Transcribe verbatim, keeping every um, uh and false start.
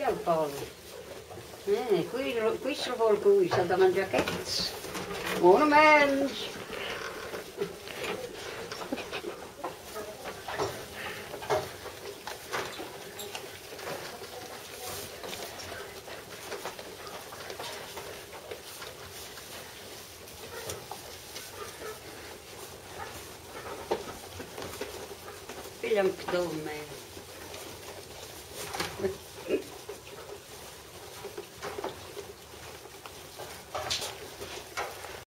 qui al polo. Eh, qui, qui si vuole qui, c'è da mangiare cazzo. Buon mangi. Figlio un pedone.